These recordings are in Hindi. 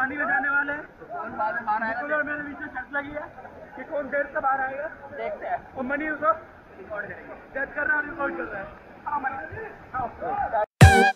पानी में जाने वाले हैं। मेरे बीच में शर्त लगी है कि कौन देर से बाहर आएगा देखते हैं। और मनी उसको जज कर रहा है और रिकॉर्ड कर रहा है। हाँ मनी, हाँ।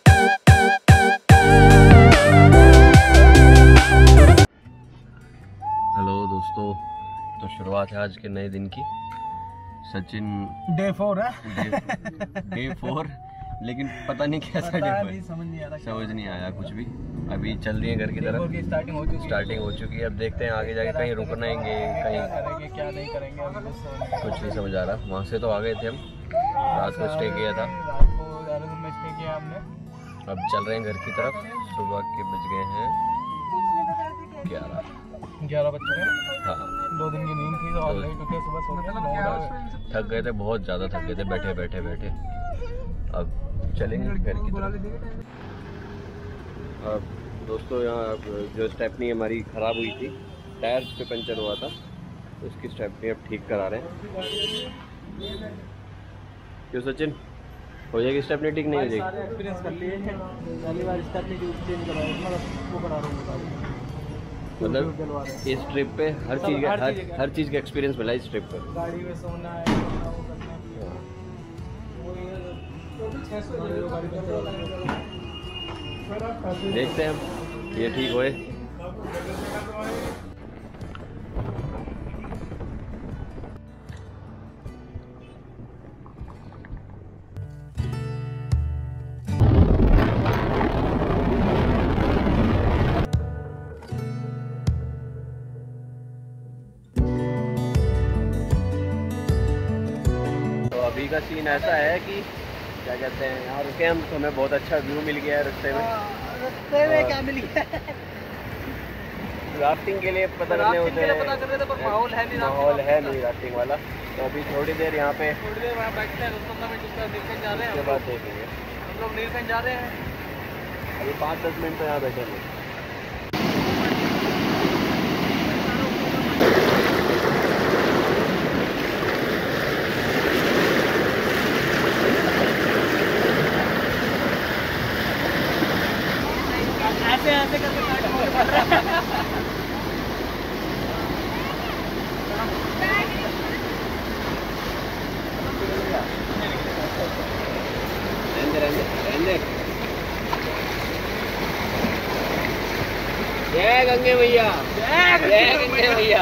हेलो दोस्तों, तो शुरुआत है आज के नए दिन की। सचिन डे 4 है। डे 4, लेकिन पता नहीं कैसा डे 4, समझ नहीं आया कुछ भी। अभी चल रही है घर की तरफ, स्टार्टिंग हो चुकी है। अब देखते हैं आगे जाके कहीं रुकनेंगे, कहीं करेंगे क्या नहीं करेंगे, कुछ नहीं समझ आ रहा। वहाँ से तो आ गए थे हम, रात को स्टे किया था, रात को देहरादून में स्टे किया हमने। अब चल रहे हैं घर की तरफ। सुबह के बज गए हैं 11 बज चुके हैं। हाँ, 2 दिन की नींद थी तो आज क्योंकि सुबह सो गए, थक गए थे, बहुत ज़्यादा थक गए थे बैठे। अब चलेंगे घर की तरफ। अब दोस्तों यहाँ जो स्टेपनी हमारी ख़राब हुई थी, टायर पे पंचर हुआ था, तो उसकी स्टेपनी अब ठीक करा रहे हैं। क्यों सचिन, हो जाएगी स्टेपनी ठीक? नहीं हो जाएगी। एक्सपीरियंस कर लिए हैं, पहली बार स्टेपनी ट्यूब चेंज करवाया, मतलब वो करा रहा हूँ। मतलब इस ट्रिप पे हर चीज़ का एक्सपीरियंस मिला इस ट्रिप पर। गाड़ी में सोना है, वो करना है। देखते हैं हम ये ठीक होए। अभी का सीन ऐसा है कि क्या कहते हैं, यहाँ रुके हम तो हमें बहुत अच्छा व्यू मिल गया है रास्ते में। क्या मिल गया? राफ्टिंग के लिए पता करने होते हैं, पर माहौल है नहीं राफ्टिंग वाला। तो अभी थोड़ी देर यहाँ पे वहाँ बैठते हैं, 10-15 मिनट नीलकंठ जा रहे हैं। उसके बाद देखेंगे। हम लोग नीलकंठ जा रहे हैं अभी 5-10 मिनट तो यहाँ बैठेंगे। ऐसे करके रहने। जय गंगे मैया, जय गंगे मैया।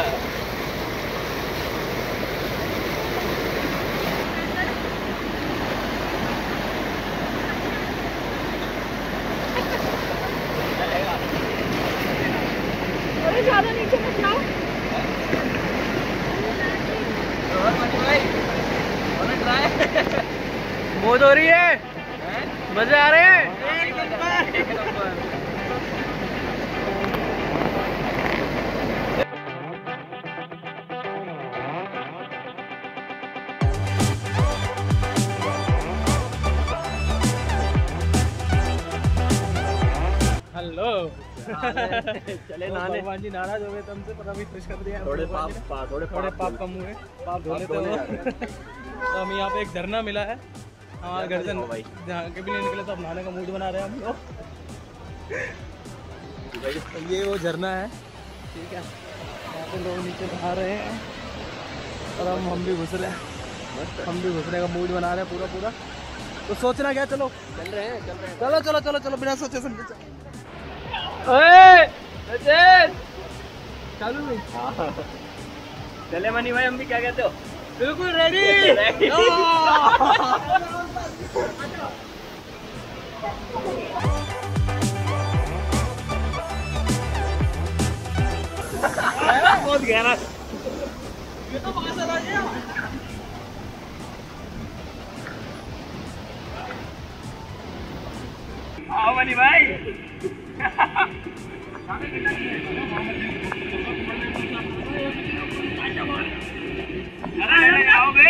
ज़्यादा नीचे मत जाओ। मौज हो रही है, मजे आ रहे हैं। हेलो चले नहाने। भगवान जी नाराज हो गए तुमसे, पर अभी खुश कर दिया। थोड़े पाप कम हुए, पाप धो लेते हो। तो हमें यहाँ पे एक झरना मिला है हमारे घर से, जहाँ के भी नहीं निकले तो अब नहाने का मूड बना रहे हैं हम लोग। तो ये वो झरना है, ठीक है। यहाँ पे लोग नीचे नहा रहे हैं और हम भी घुस रहे हैं, हम भी घुसने का मूड बना रहे हैं पूरा। तो सोचना क्या, चलो चल रहे हैं। चलो बिना सोचे समझे चालू में। चले मनी भाई, हम भी क्या कहते हो? बिल्कुल रेडी। बहुत गहरा। ये तो वहां से आ गया। आओ मनी भाई। अरे आओ बे।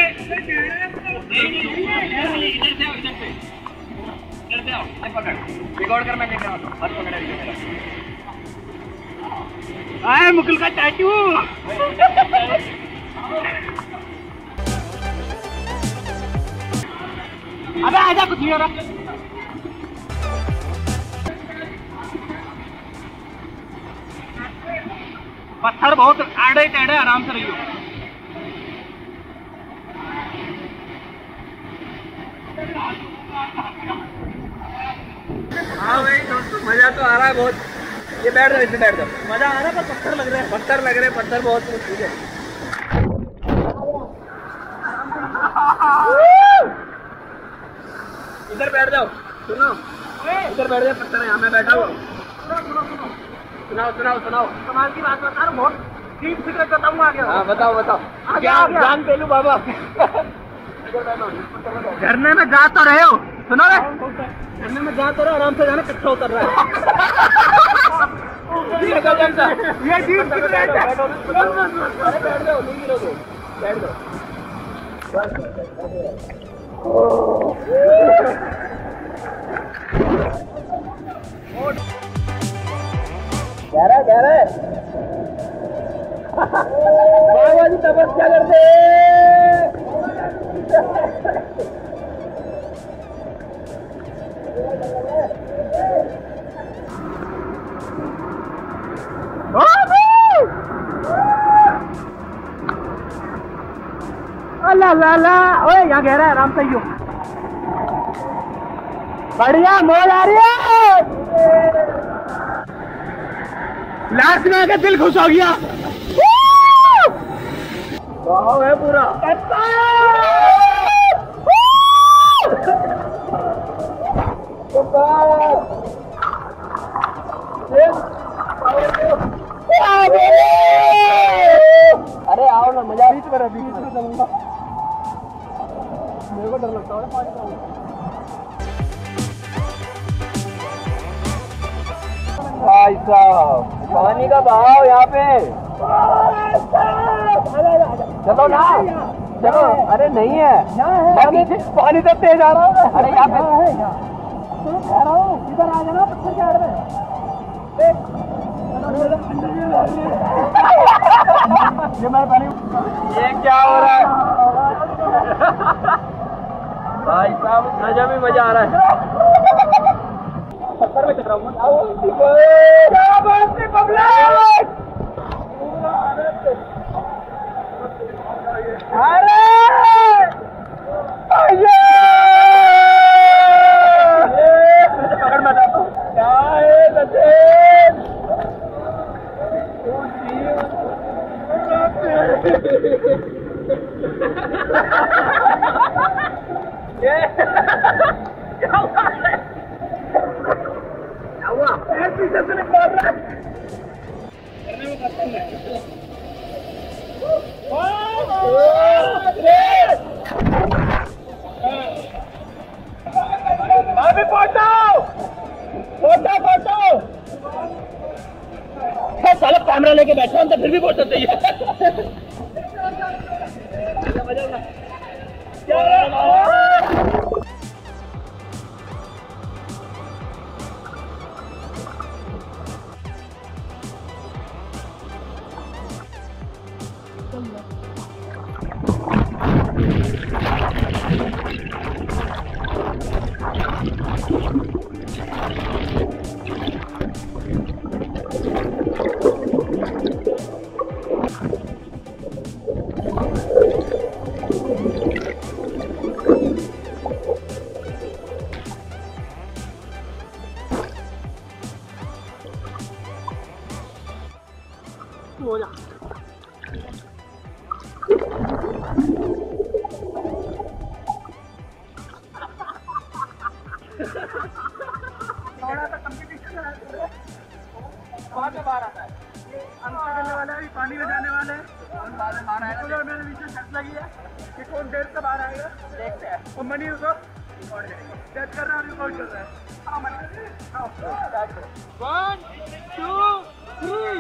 रिकॉर्ड कर, मैं लेकर आता हूँ। हाथ पकड़ा मेरा। आए मुकुल का टैटू। अबे आजा, कुछ नहीं हो रहा। पत्थर बहुत आड़े टेढ़े, आराम से रहियो। हाँ भाई दोस्तों, मजा तो आ रहा है बहुत। ये बैठ जाओ, इससे बैठ जाओ। मजा आ रहा है पर पत्थर लग रहे हैं। पत्थर लग रहे हैं, पत्थर बहुत मुश्किल है। इधर बैठ जाओ, सुनो, इधर बैठ जाओ, पत्थर है यहाँ, मैं बैठा हुआ। सुनाओ सुनाओ सुनाओ। कमाल की बात बता रहा हूँ, बहुत डीप सीक्रेट बताऊंगा आगे। हाँ बताओ बताओ, ज्ञान पेलू बाबा। झरने में जा तो रहे हो, सुनो रे, झरने में जा तो रहे हो, आराम से जाना, कच्चा उतर रहा है। ये डीप सीक्रेट है। बैठ जाओ, नहीं गिरोगे, बैठ जाओ। गहरा गहरा है। बाबा जी तपस्या करते। अल्लाह लाला, ओए यहाँ गहरा है, आराम से ही हो। बढ़िया मौज आ रही है। लास्ट में आके दिल खुश हो गया। वाह है पूरा। अरे आओ ना, मजा बीच में जाऊंगा। मेरे को डर लगता है पानी का। भाई साहब, पानी का बहाव यहाँ पे। चलो ना, चलो। अरे नहीं है, पानी तो तेज आ रहा है। अरे यहाँ पे कह रहा हूँ, इधर आ जाना, पत्थर के आड़ में। ये क्या हो रहा है भाई साहब? मजा भी मजा आ रहा है। पत्थर में चल रहा हूँ। साला कैमरा लेके बैठा हूं तो फिर भी बहुत सही है। हो जा। थोड़ा सा कंपटीशन है, बाहर आता है। अंदर करने वाला है, पानी में जाने वाला है, और बाहर आएगा। मेरे बीच शर्त लगी है कि कौन देर से बाहर आएगा, देखते हैं। और मनी उसको सेट कर रहा है और रिकॉर्ड कर रहा है। हाँ मनी, 1 2 3।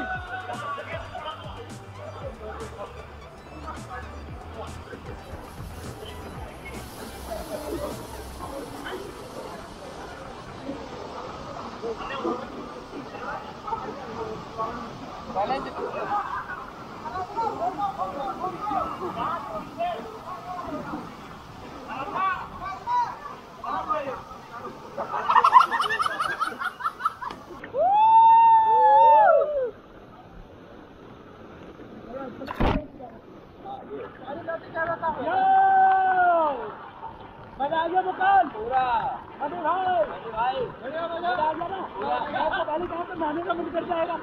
यहाँ पे नहाने का मन कर जाएगा।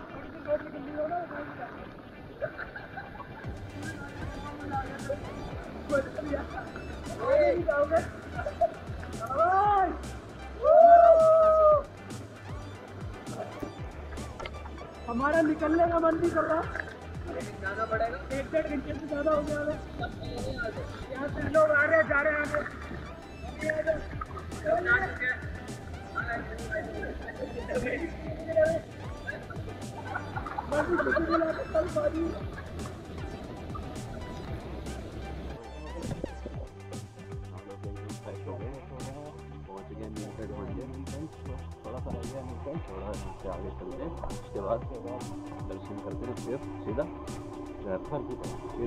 हमारा निकलने का मन नहीं कर रहा, जाना पड़ेगा। 1-1.5 घंटे से ज़्यादा हो गया है। यहाँ से लोग आ रहे जा रहे हैं थोड़ा सा रह गया, थोड़ा से आगे चलते हैं, उसके बाद दर्शन करते हैं, फिर सीधा घर पर फिर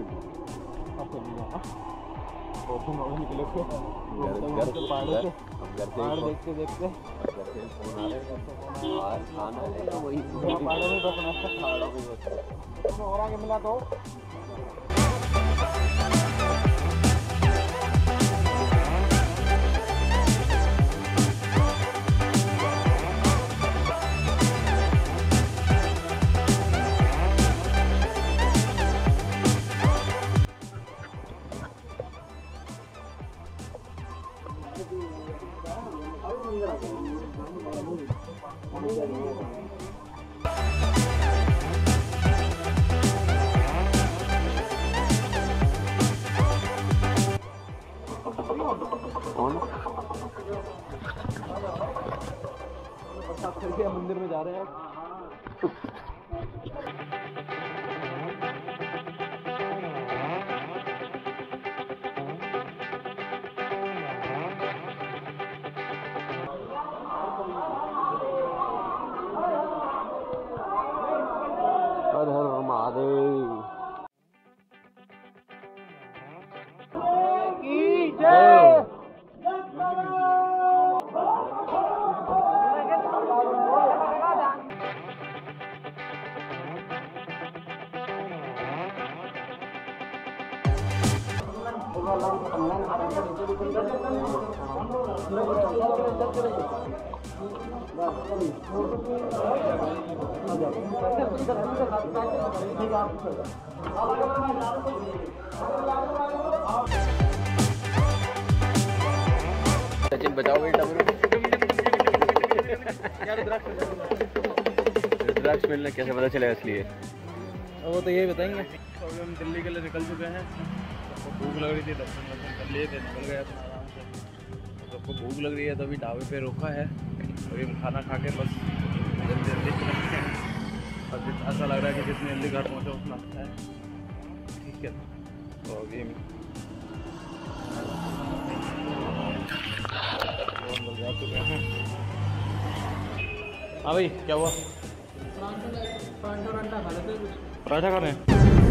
निकले पहाड़ देखते देखते फोन आ रहे खाना है वही पहाड़ों में बस पहाड़ों में बस हो रहा मिला तो मंदिर में जा रहे हैं। हर हर महादेव की जय। सचिन बचाओगे रुद्राक्ष मिलने कैसे पता चलेगा इसलिए वो तो यही बताएंगे। तो अभी हम दिल्ली के लिए निकल चुके हैं। सबको भूख लग रही थी, दर्शन कर लिए थे, निकल गया था आराम से। सबको भूख लग रही है तो अभी ढाबे पे रोका है। अभी हम खाना खा के बस जल्दी जल्दी चलते हैं। और ऐसा लग रहा है कि जितनी जल्दी घर पहुँचे उतना अच्छा है। ठीक है, तो अभी जा चुके हैं। हाँ भाई, क्या हुआ? पराठा खा रहे हैं।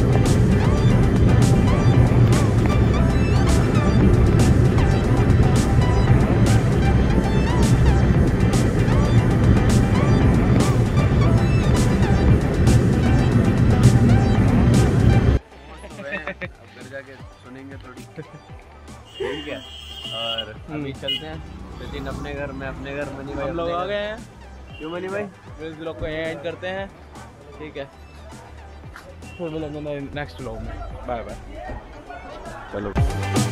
घर जाके सुनेंगे थोड़ी। ठीक है, और अभी चलते हैं। सचिन अपने घर, मैं अपने घर, मनी भाई हम लोग आ गए हैं। क्यों मनी भाई? इस ब्लॉग को यहीं एंड करते हैं। ठीक है, फिर मिलेंगे नेक्स्ट ब्लॉग में। Bye bye. चलो।